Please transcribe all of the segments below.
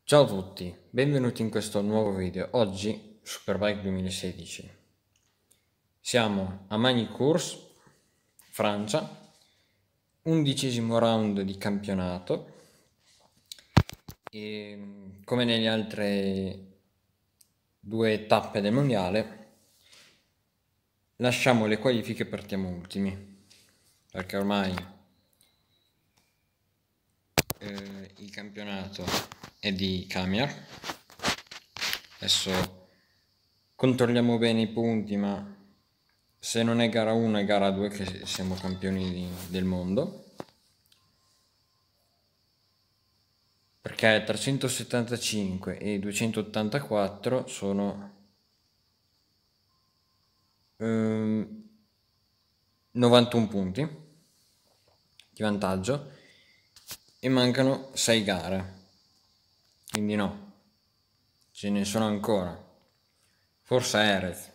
Ciao a tutti, benvenuti in questo nuovo video. Oggi Superbike 2016. Siamo a Magny-Cours, Francia, 11° round di campionato e come nelle altre due tappe del mondiale lasciamo le qualifiche e partiamo ultimi, perché ormai il campionato è di Camier. Adesso controlliamo bene i punti, ma se non è gara 1 è gara 2 che siamo campioni del mondo, perché 375 e 284 sono 91 punti di vantaggio e mancano 6 gare, quindi no, ce ne sono ancora. Forse a Erez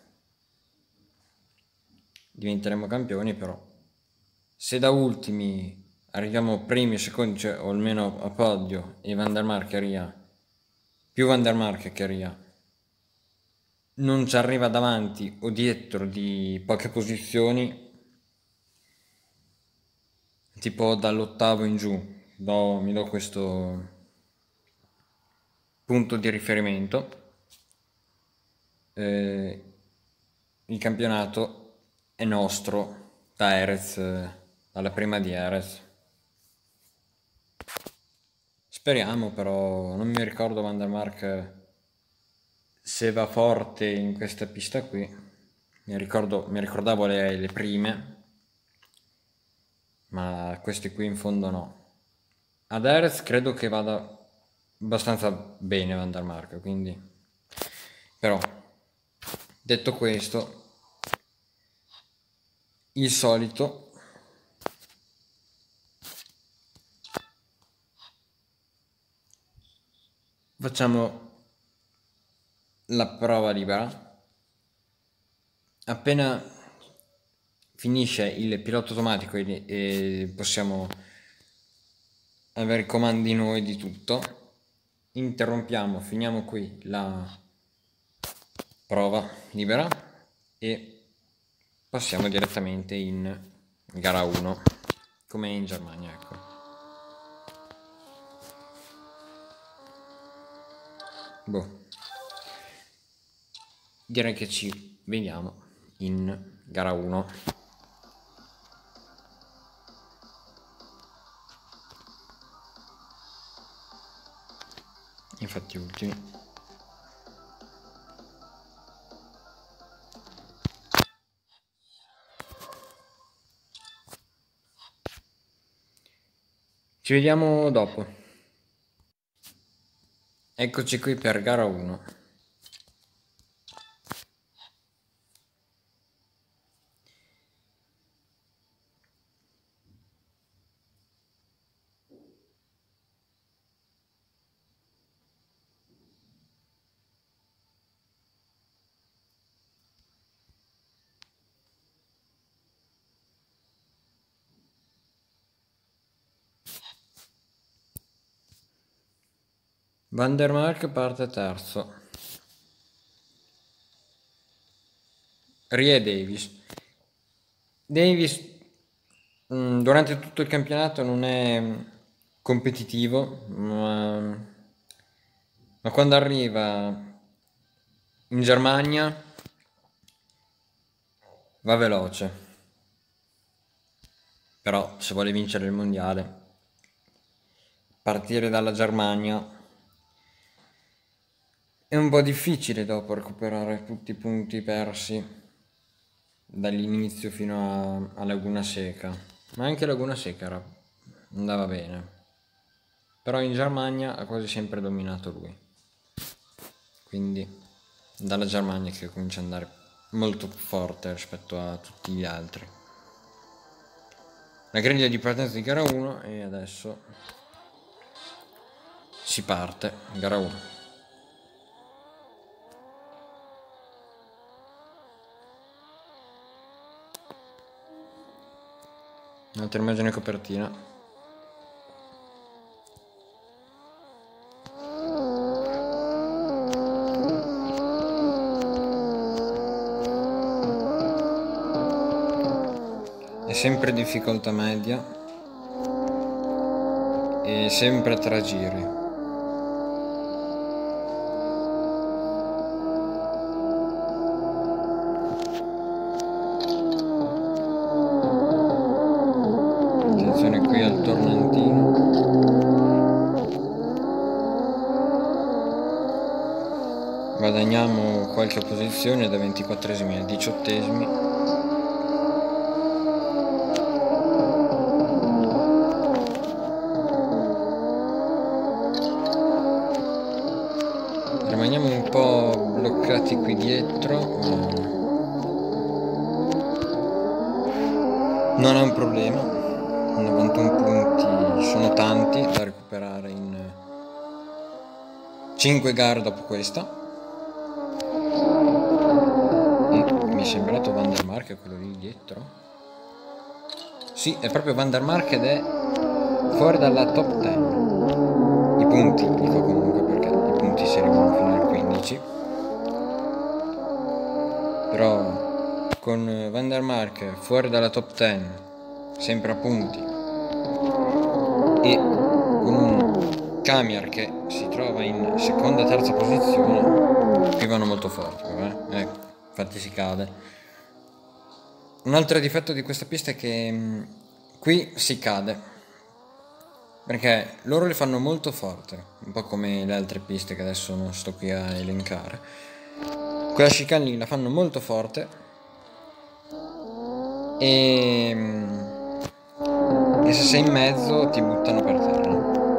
diventeremo campioni, però se da ultimi arriviamo primi o secondi, cioè, o almeno a podio, e Van der Mark più Van der Mark che Ria non ci arriva davanti o dietro di poche posizioni, tipo dall'8° in giù, mi do questo punto di riferimento. Il campionato è nostro da Erez, dalla prima di Erez. Speriamo, però non mi ricordo Van der Mark se va forte in questa pista qui. Mi ricordavo le prime, ma queste qui in fondo no. Ad Erez credo che vada abbastanza bene Van der Mark, quindi però detto questo, il solito facciamo la prova libera. Appena finisce il pilota automatico e possiamo avere comandi noi di tutto, interrompiamo, finiamo qui la prova libera e passiamo direttamente in gara 1 come in Germania, ecco. Direi che ci vediamo in gara 1. Infatti ultimi. Ci vediamo dopo. Eccoci qui per gara 1. Van der Mark parte terzo. Rie Davis durante tutto il campionato non è competitivo, ma quando arriva in Germania va veloce. Però se vuole vincere il mondiale, partire dalla Germania è un po' difficile dopo recuperare tutti i punti persi dall'inizio fino a Laguna Seca, ma anche Laguna Seca andava bene, però in Germania ha quasi sempre dominato lui, quindi dalla Germania che comincia ad andare molto forte rispetto a tutti gli altri. La griglia di partenza di gara 1 e adesso si parte, gara 1. Un'altra immagine copertina. sempre difficoltà media e sempre 3 giri. Attenzione qui al tornantino. Guadagniamo qualche posizione da 24esimi a 18esimi. Rimaniamo un po' bloccati qui dietro, ma non è un problema. 91 punti sono tanti da recuperare in 5 gare dopo questa. Mi è sembrato Van der Mark, quello lì dietro. Sì, è proprio Van der Mark ed è fuori dalla top 10. I punti, dico comunque, perché i punti si arrivano fino al 15. Però con Van der Mark fuori dalla top 10, sempre a punti, e con un Kamiar che si trova in seconda e terza posizione, qui vanno molto forti, ecco. Infatti si cade. Un altro difetto di questa pista è che qui si cade, perché loro le fanno molto forte, un po' come le altre piste che adesso non sto qui a elencare. Quella chicane lì la fanno molto forte e se sei in mezzo ti buttano per terra.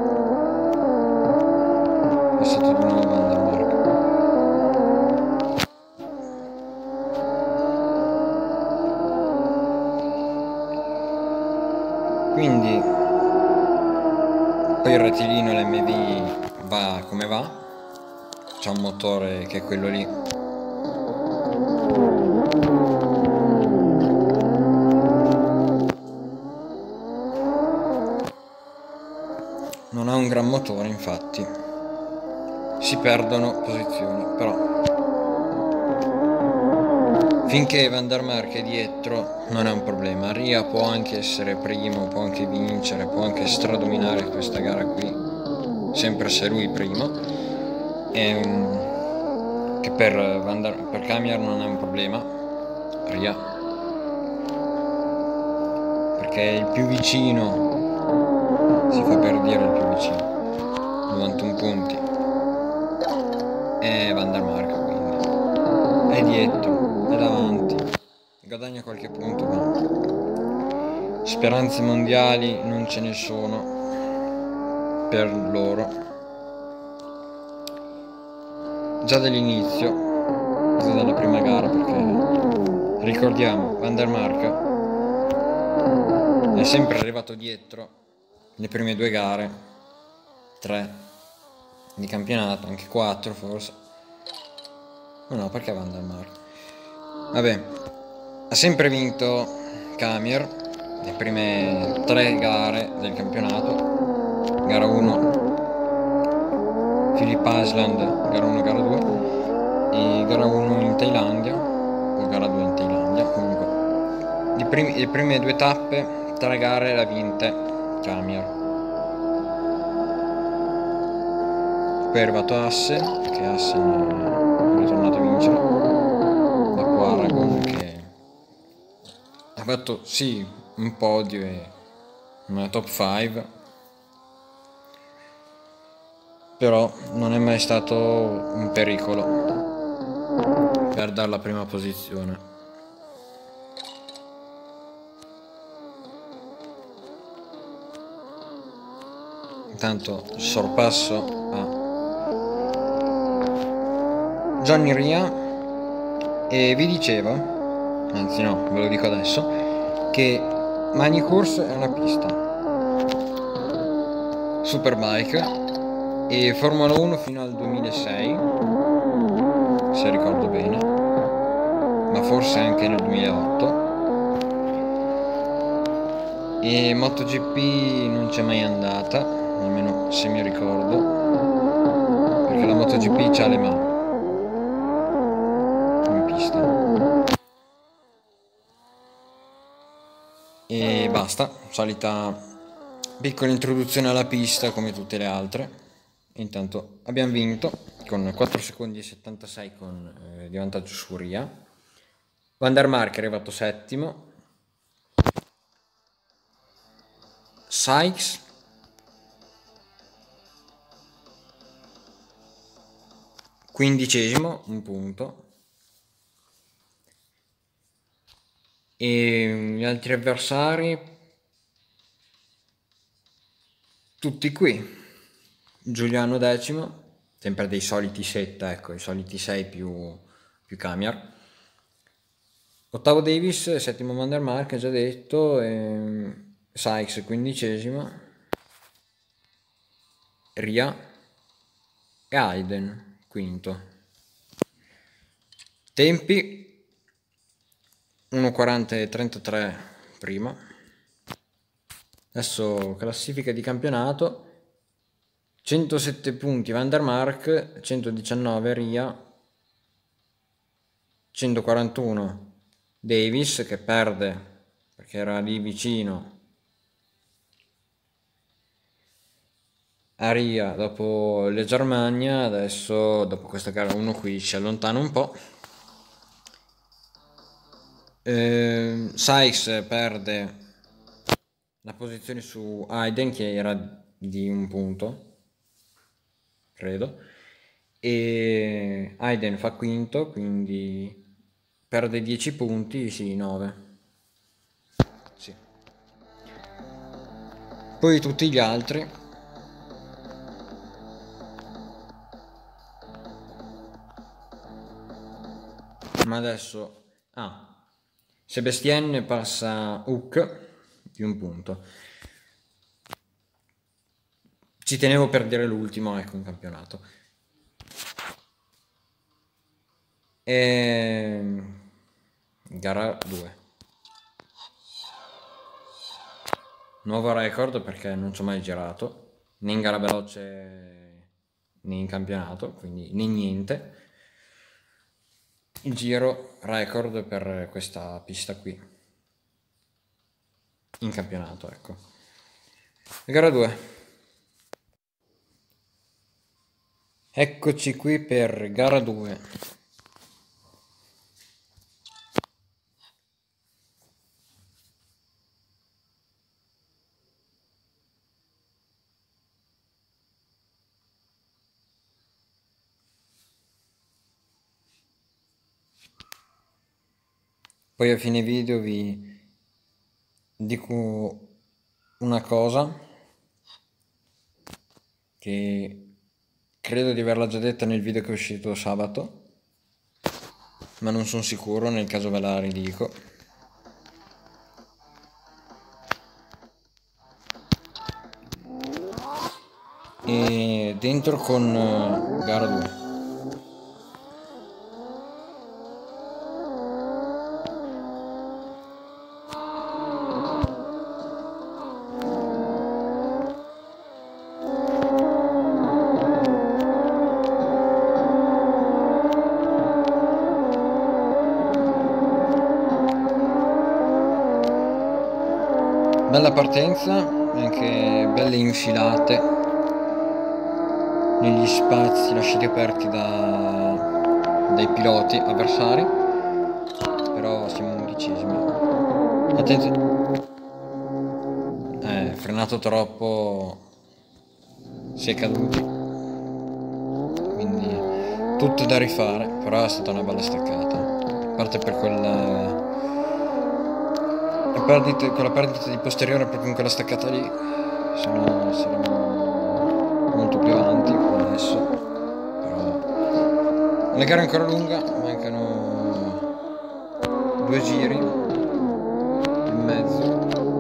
Passato di nuovo Van der Mark. Quindi poi il rettilineo, l'MV va come va, c'è un motore che è quello lì, non ha un gran motore, infatti si perdono posizioni, però finché Van der Mark è dietro non è un problema. Ria può anche essere primo, può anche vincere, può anche stradominare questa gara qui, sempre se lui primo. Che per Kamiar non è un problema, Ria, perché il più vicino, si fa per dire il più vicino, 91 punti, è Van der Mark, quindi è dietro, è davanti, guadagna qualche punto, ma speranze mondiali non ce ne sono per loro. Già dall'inizio, già dalla prima gara, perché ricordiamo, Van der Mark è sempre arrivato dietro le prime 2 gare, 3 di campionato, anche 4 forse. No, perché Van der Mark? Vabbè, ha sempre vinto Kamiar le prime 3 gare del campionato. Gara 1 Phillip Island, gara 1, gara 2, e gara 1 in Thailandia, o gara 2 in Thailandia. Comunque le prime 2 tappe, 3 gare le ha vinte Kamiar. Poi è arrivato Assen, che Assen è ritornato a vincere, dopo Aragon, che ha fatto sì un podio e una top 5, però non è mai stato un pericolo per dare la prima posizione. Intanto sorpasso a Johnny Ria, e vi dicevo, anzi no, ve lo dico adesso, che Magny-Cours è una pista Superbike e Formula 1 fino al 2006, se ricordo bene, ma forse anche nel 2008, e MotoGP non c'è mai andata, almeno se mi ricordo, perché la MotoGP c'ha le mani in pista. E basta, solita piccola introduzione alla pista come tutte le altre. Intanto abbiamo vinto con 4 secondi e 76 di vantaggio su Ria. Van der Mark è arrivato settimo. Sykes quindicesimo, un punto. E gli altri avversari tutti qui. Giuliano decimo, sempre dei soliti 7, ecco, i soliti 6 più Kamiar. Ottavo Davis, settimo Van der Mark, già detto, Sykes quindicesimo, Ria e Hayden quinto. Tempi 1:40 e 33 prima. Adesso classifica di campionato: 107 punti Van der Mark, 119 Ria, 141 Davis, che perde perché era lì vicino a Ria dopo le Germania. Adesso dopo questa gara uno qui si allontana un po'. Sykes perde la posizione su Hayden, che era di un punto, credo, e Hayden fa quinto, quindi perde 10 punti, sì, 9. Sì. Poi tutti gli altri. Ma adesso... Sebastien passa Hook di un punto. Ci tenevo per dire l'ultimo, ecco, in campionato. Gara 2. Nuovo record perché non ci ho mai girato, né in gara veloce né in campionato, quindi né niente. Il giro record per questa pista qui in campionato, ecco. Gara 2. Eccoci qui per gara 2. Poi a fine video vi dico una cosa che credo di averla già detta nel video che è uscito sabato, ma non sono sicuro, nel caso ve la ridico. E dentro con gara 2. Bella partenza, anche belle infilate negli spazi lasciati aperti dai piloti avversari, però siamo 11esimi. Attenzione, frenato troppo, si è caduti, quindi tutto da rifare, però è stata una bella staccata, a parte per quella perdita di posteriore, proprio in quella staccata lì, se no saremmo molto più avanti adesso. Però la gara è ancora lunga, mancano 2 giri e mezzo,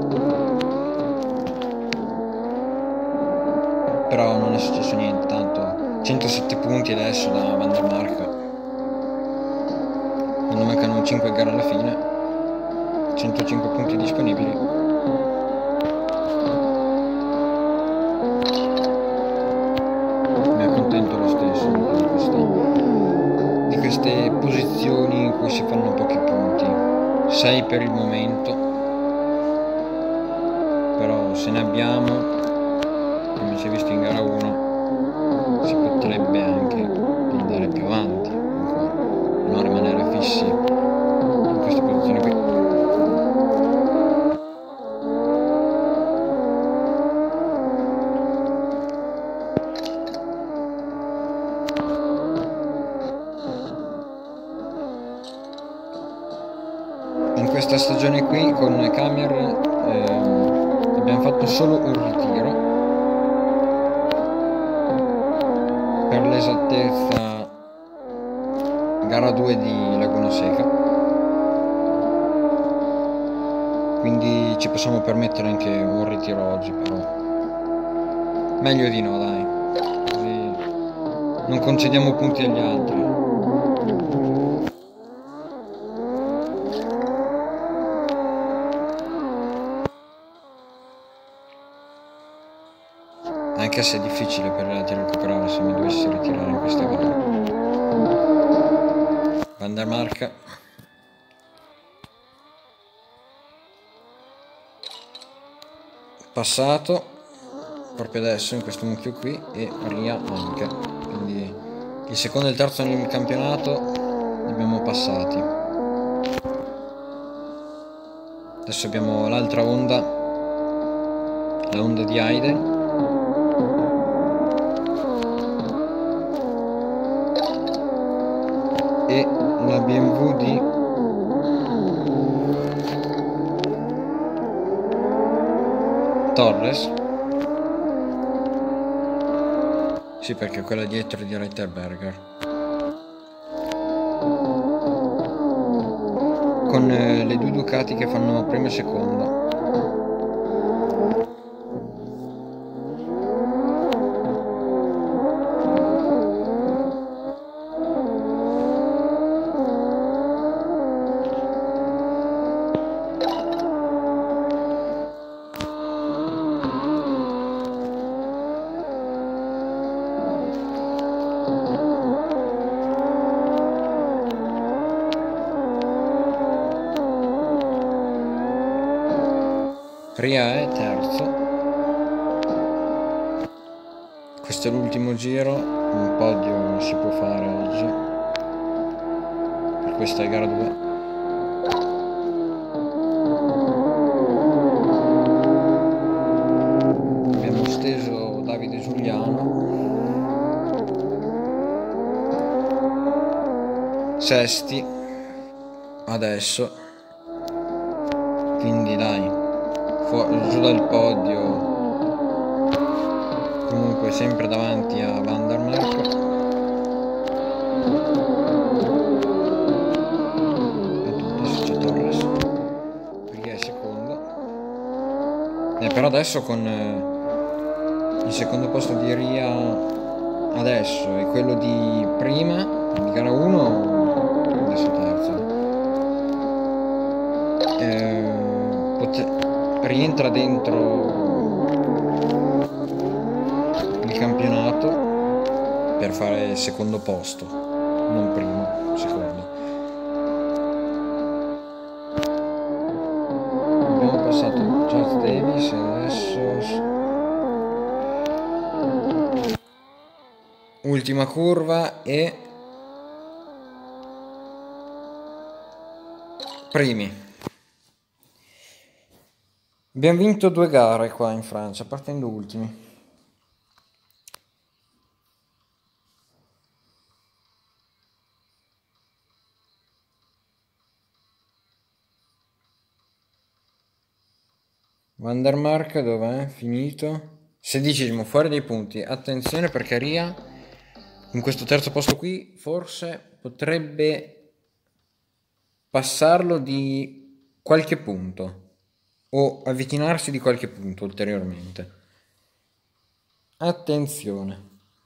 però non è successo niente, tanto 107 punti adesso da Van der Mark, quando mancano 5 gare alla fine, 105 punti disponibili. Mi accontento lo stesso di queste posizioni in cui si fanno pochi punti. 6 per il momento, però se ne abbiamo, come si è visto in gara 1, si potrebbe anche andare più avanti ancora, e non rimanere fissi in questa posizione qui. In questa stagione qui con Camer abbiamo fatto solo un ritiro, per l'esattezza gara 2 di Laguna Seca, quindi ci possiamo permettere anche un ritiro oggi, però meglio di no, dai, così non concediamo punti agli altri. Anche se è difficile per Relati recuperare se mi dovessi ritirare in questa gara. Van der Mark. Passato proprio adesso in questo mucchio qui, e Ria anche, quindi il secondo e il terzo nel campionato li abbiamo passati. Adesso abbiamo l'altra onda, la onda di Heiden, e la BMW di Torres. Sì, perché quella dietro è di Reiterberger, con le due Ducati che fanno primo e secondo. Ria è terzo. Questo è l'ultimo giro, un podio si può fare oggi, per questa è gara 2. Abbiamo steso Davide Giuliano, sesti adesso, quindi dai, giù dal podio, comunque sempre davanti a Van der Mark. Adesso c'è Torres, perché è secondo, però adesso con il secondo posto di Ria adesso e quello di prima di gara 1, adesso terzo, rientra dentro il campionato per fare il secondo posto, non primo, secondo. Abbiamo passato Charles Davis e adesso ultima curva e primi. Abbiamo vinto 2 gare qua in Francia, partendo ultimi. Van der Mark dov'è? Finito? 16esimo, fuori dei punti. Attenzione perché Ria in questo terzo posto qui forse potrebbe passarlo di qualche punto o avvicinarsi di qualche punto ulteriormente. Attenzione.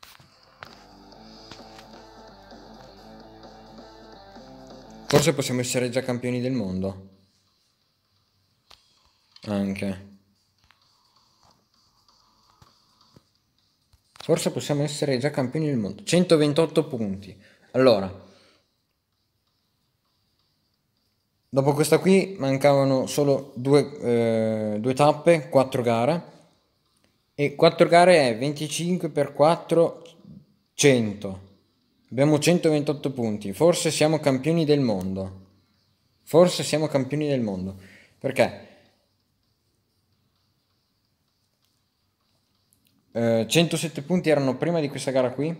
Forse possiamo essere già campioni del mondo. Anche. Forse possiamo essere già campioni del mondo. 128 punti. Allora, Dopo questa qui mancavano solo due tappe, 4 gare. E 4 gare è 25 per 4, 100. Abbiamo 128 punti. Forse siamo campioni del mondo. Forse siamo campioni del mondo. Perché? 107 punti erano prima di questa gara qui.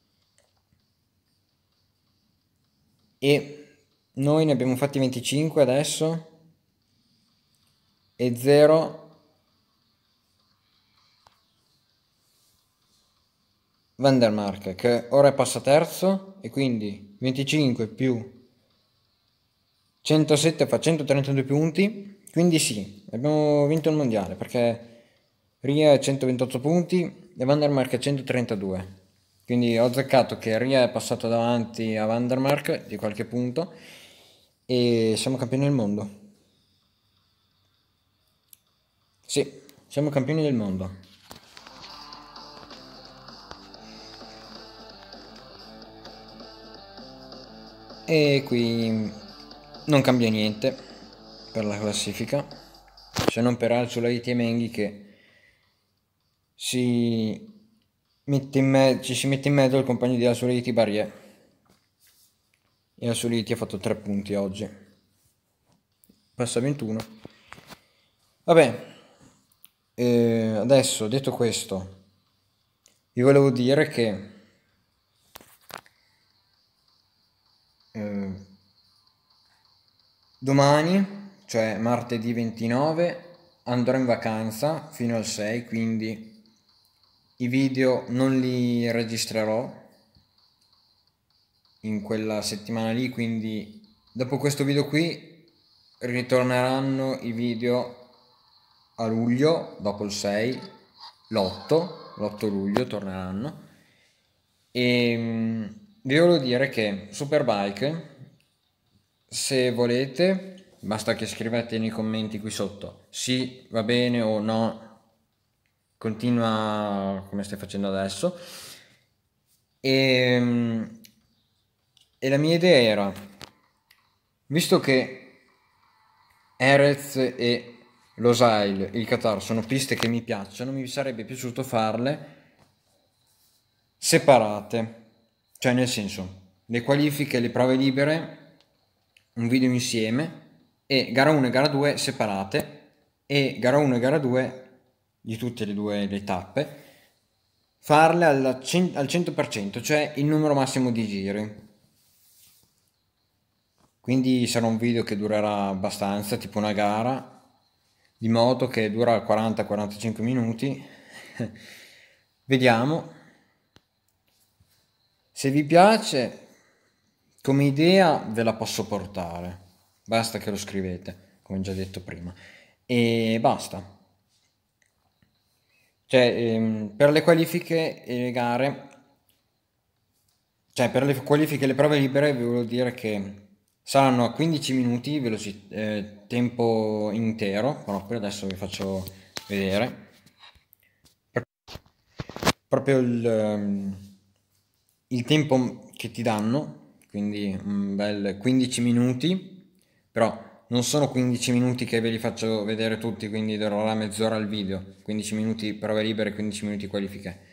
E noi ne abbiamo fatti 25 adesso. E 0 Van der Mark, che ora passa terzo. E quindi 25 più 107 fa 132 punti, quindi sì, abbiamo vinto il mondiale perché Ria ha 128 punti e Van der Mark ha 132. Quindi ho azzeccato che Ria è passato davanti a Van der Mark di qualche punto e siamo campioni del mondo. Sì, siamo campioni del mondo. E qui non cambia niente per la classifica, se non per Al-Sulaiti e Menghi che ci si mette in mezzo il compagno di Al-Sulaiti, Barrier. E Al-Sulaiti ha fatto 3 punti oggi, passa 21. Vabbè, adesso detto questo vi volevo dire che domani, cioè martedì 29, andrò in vacanza fino al 6, quindi i video non li registrerò in quella settimana lì, quindi dopo questo video qui ritorneranno i video a luglio, dopo il 6, l'8 luglio torneranno. E vi volevo dire che Superbike, se volete, basta che scrivete nei commenti qui sotto sì, va bene o no, continua come stai facendo adesso. E la mia idea era, visto che Erez e Losail, il Qatar, sono piste che mi piacciono, mi sarebbe piaciuto farle separate, cioè nel senso, le qualifiche e le prove libere, un video insieme, e gara 1 e gara 2 separate, e gara 1 e gara 2 di tutte e due le tappe, farle al 100%, cioè il numero massimo di giri. Quindi sarà un video che durerà abbastanza, tipo una gara di moto che dura 40-45 minuti. Vediamo. Se vi piace, come idea ve la posso portare. Basta che lo scrivete, come già detto prima. E basta. Cioè, per le qualifiche e le gare, cioè per le qualifiche e le prove libere, vi volevo dire che saranno a 15 minuti, tempo intero, proprio adesso vi faccio vedere. Proprio il tempo che ti danno, quindi un bel 15 minuti, però non sono 15 minuti che ve li faccio vedere tutti, quindi darò la mezz'ora al video, 15 minuti prove libere, 15 minuti qualifiche.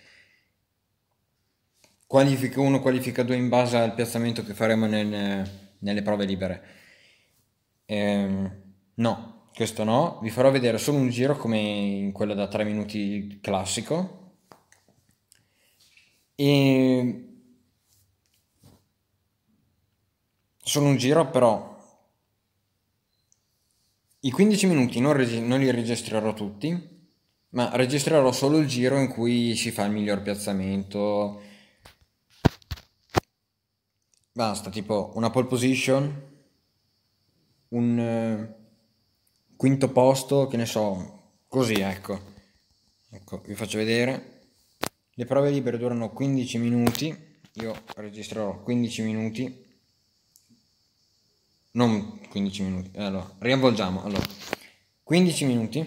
Qualifica 1, qualifica 2 in base al piazzamento che faremo nelle prove libere. No, questo no, vi farò vedere solo un giro come in quello da 3 minuti classico. E solo un giro, però i 15 minuti non li registrerò tutti, ma registrerò solo il giro in cui si fa il miglior piazzamento. Basta, tipo una pole position, un quinto posto, che ne so, così, ecco. Ecco, vi faccio vedere. Le prove libere durano 15 minuti, io registrerò 15 minuti, non 15 minuti, allora, riavvolgiamo, allora, 15 minuti,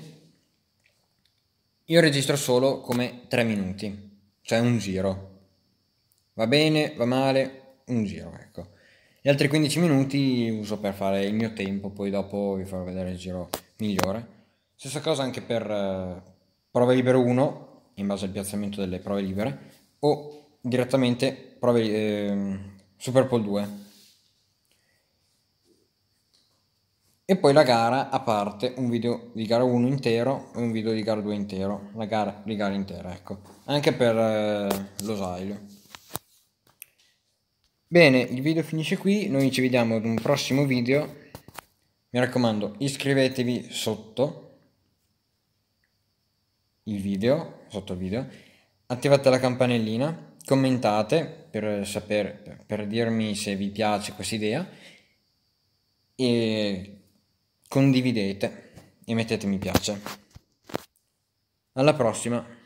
io registro solo come 3 minuti, cioè un giro, va bene, va male, un giro, ecco. Gli altri 15 minuti uso per fare il mio tempo, poi dopo vi farò vedere il giro migliore. Stessa cosa anche per prove libere 1, in base al piazzamento delle prove libere, o direttamente Super Pole 2. E poi la gara a parte, un video di gara 1 intero e un video di gara 2 intero, la gara di gara intera, ecco, anche per l'osailo. Bene, il video finisce qui, noi ci vediamo ad un prossimo video. Mi raccomando, iscrivetevi sotto il video, attivate la campanellina, commentate per sapere, per dirmi se vi piace questa idea e condividete e mettete mi piace. Alla prossima!